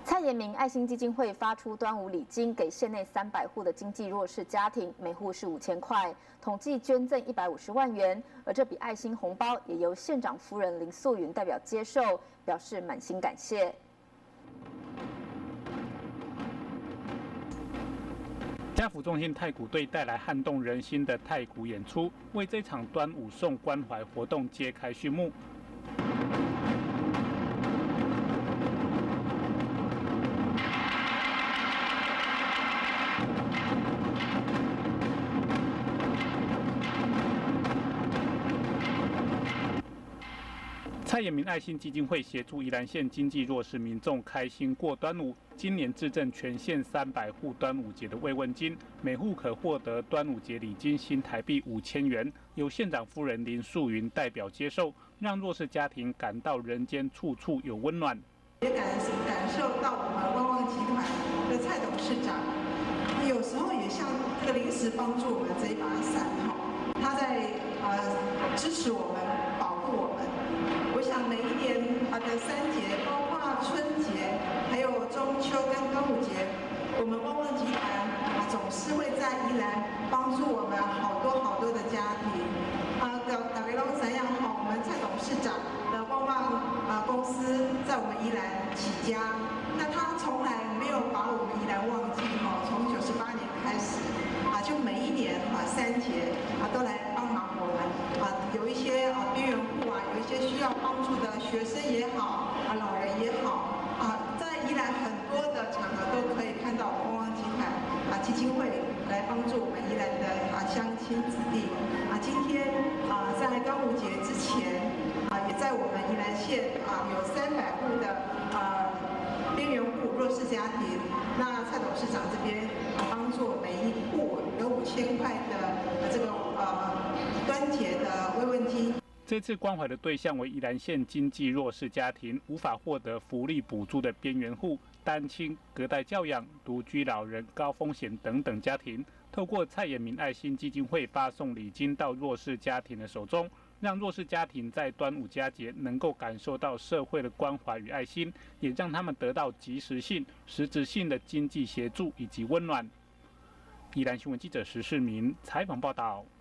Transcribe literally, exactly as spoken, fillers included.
蔡衍明爱心基金会发出端午礼金，给县内三百户的经济弱势家庭，每户是五千块，统计捐赠一百五十万元。而这笔爱心红包也由县长夫人林素云代表接受，表示满心感谢。 家福中心太鼓队带来撼动人心的太鼓演出，为这场端午送关怀活动揭开序幕。蔡衍明爱心基金会协助宜兰县经济弱势民众开心过端午，今年致赠全县三百户端午节的慰问金，每户可获得端午节礼金新台币五千元，由县长夫人林素云代表接受，让弱势家庭感到人间处处有温暖。 也感感受到我们旺旺集团的蔡董事长，有时候也像这个临时帮助我们这一把伞哈，他在呃支持我们，保护我们。我想每一年啊的三节，包括春节，还有中秋跟端午节，我们旺旺集团啊总是会在宜兰帮助我们好多好多的家庭。啊，大家都知道哈，我们蔡董事长的旺旺啊公司在我们宜兰起家，那他从来没有把我们宜兰忘记哈，从九十八年开始啊，就每一年啊三节啊都来帮忙我们啊，有一些啊边缘户啊，有一些需要帮助的学生也好啊，老人也好啊，在宜兰很多的场合都可以看到旺旺集团啊基金会来帮助我们宜兰的啊乡亲子弟啊，今天啊在端午节之前啊，也在我们宜兰县啊有三百户的啊边缘户弱势家庭，那蔡董事长这边啊帮助每一户有五千块的这个呃端节的慰问金。 这次关怀的对象为宜兰县经济弱势家庭，无法获得福利补助的边缘户、单亲、隔代教养、独居老人、高风险等等家庭，透过蔡衍明爱心基金会发送礼金到弱势家庭的手中，让弱势家庭在端午佳节能够感受到社会的关怀与爱心，也让他们得到及时性、实质性的经济协助以及温暖。宜兰新闻记者石世明采访报道。